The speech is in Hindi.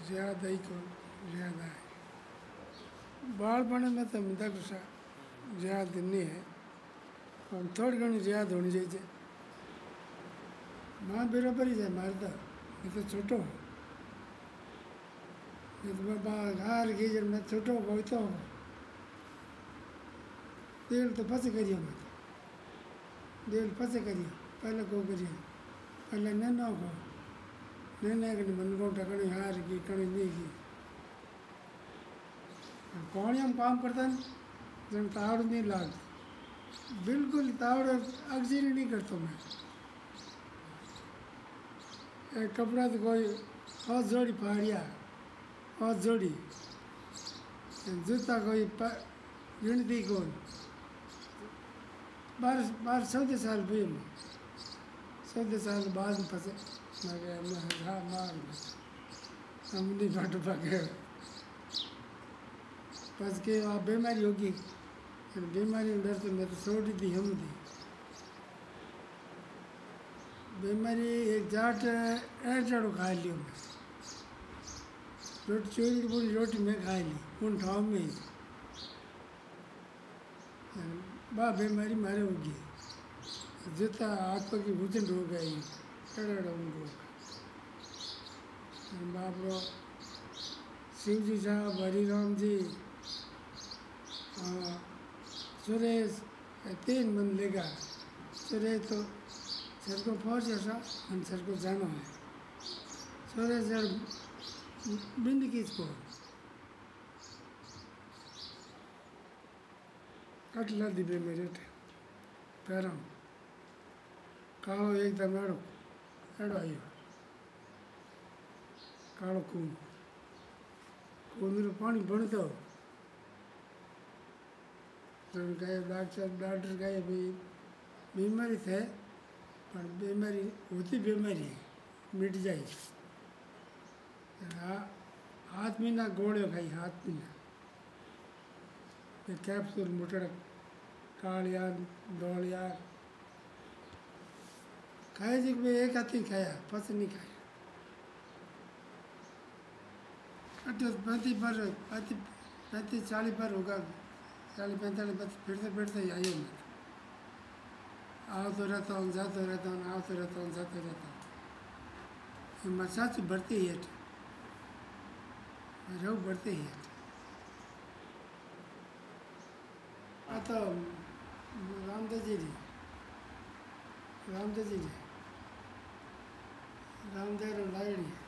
ज़्यादा ही को ज़्यादा है बालपण में तो मिलता कुछ ज़्यादा नहीं है और थोड़ी घनी ज़्यादा होनी चाहिए माँ बराबर ही है मारता मैं तो छोटो हूँ मैं तो बाहर गई जब मैं छोटो बहुत हो दिल तो फंसे करियो मैं दिल फंसे करियो पहले को करियो पहले नैना को नैना के मन को टकने हार की कणी नहीं की कौन हम काम करता नहीं जब तावड़ नहीं लाग बिल्कुल तावड़ अक्सर नहीं करता मैं एक कपड़ा तो कोई और जोड़ी फाड़िया और जोड़ी जूता कोई गिनती कौन 14 साल भी 14 साल बाद में फंसे मैं हाँ मार हम नहीं फट पके फंस के वहाँ बीमारी होगी बीमारी में डर तो मैं तो छोड़ी थी हम थी बीमारी एक जाट चाड़ो खा लियो मैं रोटी चोरी पूरी रोटी मैं खा ली उन ठाव में ही बा बीमारी मारे होगी जूता हाथ की भूजन हो गई कड़ा उनको बाप रो शिव जी साहब हरिराम जी सुरेश 3 मन लेगा सुरेश तो सर को पहुँच ऐसा हम सर को जाना है सुरेश सर बिंद किसको कटला दिबे मेरे पैरों कालो एकदम एड़ो आयो कालो खून पानी भरता हो तो गए डॉक्टर गए भाई बीमारी थे पर बीमारी होती बीमारी है मिट जाए हाथ महीना गोलियों खाई हाथ महीना कैप्सूल मुटड़ कालिया दौड़िया खाए जी एक हाथ ही खाया फस नहीं खाया अटे 35-40 पर होगा 40-45 फिरते ही आइए मैं आओ तो रहता हूँ जाते रहता हूँ आओ तो रहता हूँ जाते रहता हूँ मसाज बढ़ते ही है रहू बढ़ते ही है तो रामदेव जी रामदेव लाइडी